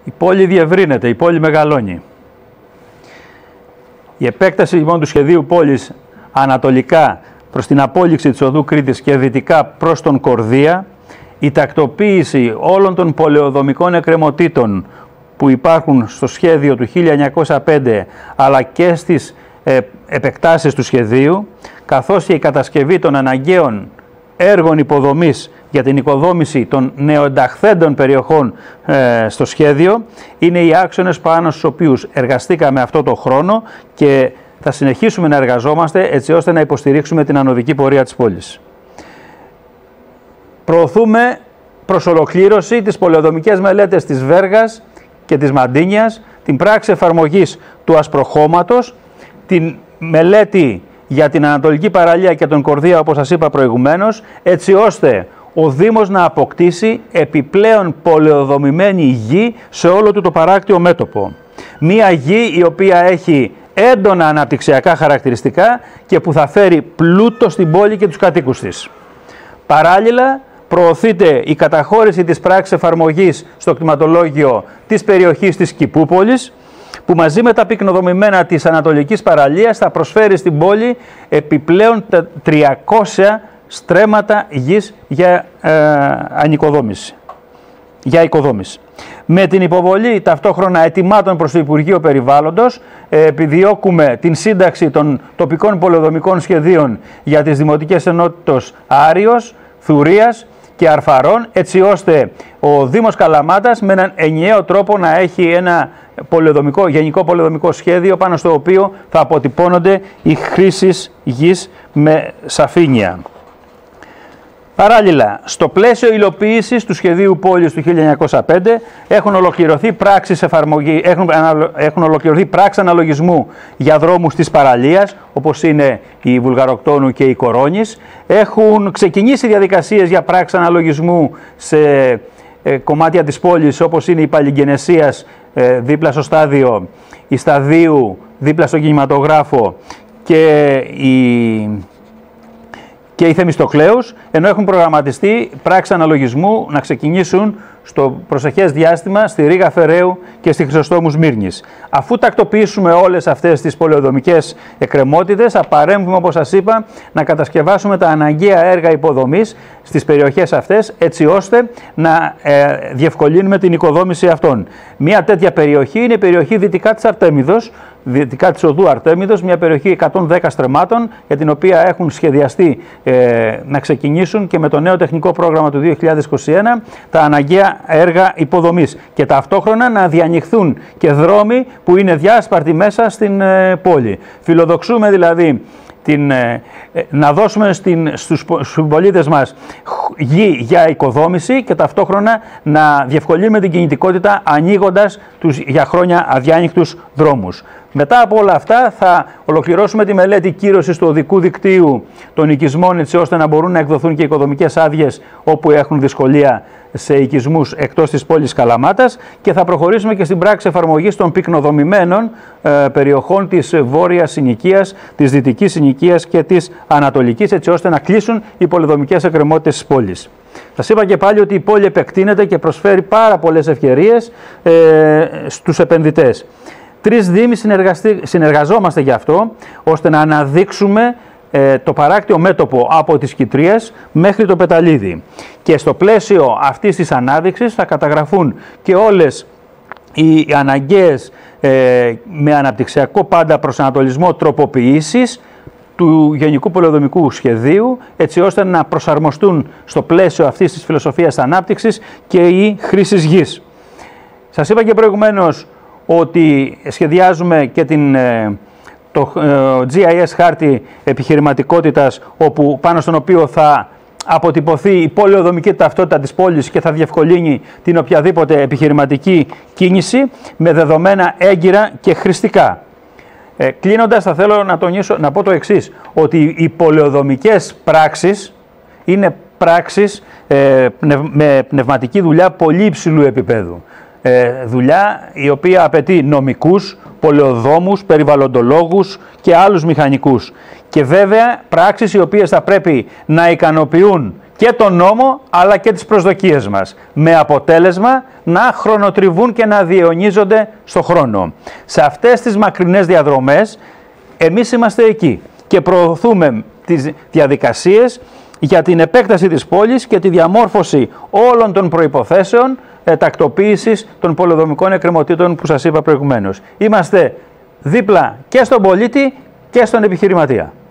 Η πόλη διευρύνεται, η πόλη μεγαλώνει. Η επέκταση λοιπόν του σχεδίου πόλης ανατολικά προς την απόλυξη της οδού Κρήτης και δυτικά προς τον Κορδία, η τακτοποίηση όλων των πολεοδομικών εκκρεμωτήτων που υπάρχουν στο σχέδιο του 1905 αλλά και στις επεκτάσεις του σχεδίου, καθώς και η κατασκευή των αναγκαίων έργων υποδομής για την οικοδόμηση των νεοενταχθέντων περιοχών στο σχέδιο, είναι οι άξονες πάνω στους οποίους εργαστήκαμε αυτό το χρόνο και θα συνεχίσουμε να εργαζόμαστε έτσι ώστε να υποστηρίξουμε την ανωδική πορεία της πόλης. Προωθούμε προς ολοκλήρωση τις πολεοδομικές μελέτες της Βέργας και της Μαντίνιας, την πράξη εφαρμογής του ασπροχώματος, την μελέτη για την Ανατολική Παραλία και τον Κορδία, όπως σας είπα προηγουμένως, έτσι ώστε ο Δήμος να αποκτήσει επιπλέον πολεοδομημένη γη σε όλο του το παράκτιο μέτωπο. Μία γη η οποία έχει έντονα αναπτυξιακά χαρακτηριστικά και που θα φέρει πλούτο στην πόλη και τους κατοίκους της. Παράλληλα, προωθείται η καταχώρηση της πράξης εφαρμογής στο κτηματολόγιο της περιοχής της Κηπούπολης, που μαζί με τα πυκνοδομημένα της Ανατολικής Παραλίας θα προσφέρει στην πόλη επιπλέον 300 στρέμματα γης για οικοδόμηση. Με την υποβολή ταυτόχρονα ετοιμάτων προς το Υπουργείο Περιβάλλοντος, επιδιώκουμε την σύνταξη των τοπικών πολεοδομικών σχεδίων για τις δημοτικές ενότητες Άριος, Θουρίας και Αρφαρών, έτσι ώστε ο Δήμος Καλαμάτας με έναν ενιαίο τρόπο να έχει ένα γενικό πολεοδομικό σχέδιο πάνω στο οποίο θα αποτυπώνονται οι χρήσεις γης με σαφήνεια. Παράλληλα, στο πλαίσιο υλοποίησης του σχεδίου πόλης του 1905 έχουν ολοκληρωθεί πράξεις αναλογισμού για δρόμους της παραλίας, όπως είναι η Βουλγαροκτόνου και η Κορώνης. Έχουν ξεκινήσει διαδικασίες για πράξεις αναλογισμού σε κομμάτια της πόλης, όπως είναι η Παλιγγενεσίας δίπλα στο στάδιο, η Σταδίου δίπλα στον κινηματογράφο και η Θεμιστοκλέους, ενώ έχουν προγραμματιστεί πράξεις αναλογισμού να ξεκινήσουν στο προσεχές διάστημα στη Ρήγα Φεραίου και στη Χρυσοστόμου Σμύρνης. Αφού τακτοποιήσουμε όλες αυτές τις πολεοδομικές εκκρεμότητες, θα παρέμβουμε, όπως σας είπα, να κατασκευάσουμε τα αναγκαία έργα υποδομής στις περιοχές αυτές, έτσι ώστε να διευκολύνουμε την οικοδόμηση αυτών. Μια τέτοια περιοχή είναι η περιοχή δυτικά της Αρτέμιδος, δυτικά της οδού Αρτέμιδος, μια περιοχή 110 στρεμμάτων, για την οποία έχουν σχεδιαστεί να ξεκινήσουν και με το νέο τεχνικό πρόγραμμα του 2021 τα αναγκαία έργα υποδομής και ταυτόχρονα να διανοιχθούν και δρόμοι που είναι διάσπαρτοι μέσα στην πόλη. Φιλοδοξούμε δηλαδή να δώσουμε στους πολίτες μας γη για οικοδόμηση και ταυτόχρονα να διευκολύνουμε την κινητικότητα ανοίγοντας τους για χρόνια αδιάνοιχτους δρόμους. Μετά από όλα αυτά θα ολοκληρώσουμε τη μελέτη κύρωσης του οδικού δικτύου των οικισμών, έτσι ώστε να μπορούν να εκδοθούν και οικοδομικές άδειες όπου έχουν δυσκολία σε οικισμούς εκτός της πόλης Καλαμάτας, και θα προχωρήσουμε και στην πράξη εφαρμογής των πυκνοδομημένων περιοχών της βόρειας συνοικίας, της δυτικής συνοικίας και της ανατολικής, έτσι ώστε να κλείσουν οι πολεοδομικές εκκρεμότητες της πόλης. Σας είπα και πάλι ότι η πόλη επεκτείνεται και προσφέρει πάρα πολλές ευκαιρίες στους επενδυτές. 3 δήμοι συνεργαζόμαστε γι' αυτό, ώστε να αναδείξουμε το παράκτιο μέτωπο από τις Κιτρίες μέχρι το Πεταλίδι. Και στο πλαίσιο αυτής της ανάδειξης θα καταγραφούν και όλες οι αναγκαίες με αναπτυξιακό πάντα προσανατολισμό τροποποιήσεις του Γενικού Πολεοδομικού Σχεδίου, έτσι ώστε να προσαρμοστούν στο πλαίσιο αυτής της φιλοσοφίας ανάπτυξης και οι χρήσεις γης. Σας είπα και προηγουμένως ότι σχεδιάζουμε και το GIS χάρτη επιχειρηματικότητας, πάνω στον οποίο θα αποτυπωθεί η πολεοδομική ταυτότητα της πόλης και θα διευκολύνει την οποιαδήποτε επιχειρηματική κίνηση με δεδομένα έγκυρα και χρηστικά. Κλείνοντας, θα θέλω να πω το εξής, ότι οι πολεοδομικές πράξεις είναι πράξεις με πνευματική δουλειά πολύ υψηλού επίπεδου. Δουλειά η οποία απαιτεί νομικούς, πολεοδόμους, περιβαλλοντολόγους και άλλους μηχανικούς. Και βέβαια πράξεις οι οποίες θα πρέπει να ικανοποιούν και τον νόμο αλλά και τις προσδοκίες μας, με αποτέλεσμα να χρονοτριβούν και να διαιωνίζονται στο χρόνο. Σε αυτές τις μακρινές διαδρομές εμείς είμαστε εκεί και προωθούμε τις διαδικασίες για την επέκταση της πόλης και τη διαμόρφωση όλων των προϋποθέσεων τακτοποίησης των πολεοδομικών εκκρεμωτήτων που σας είπα προηγουμένως. Είμαστε δίπλα και στον πολίτη και στον επιχειρηματία.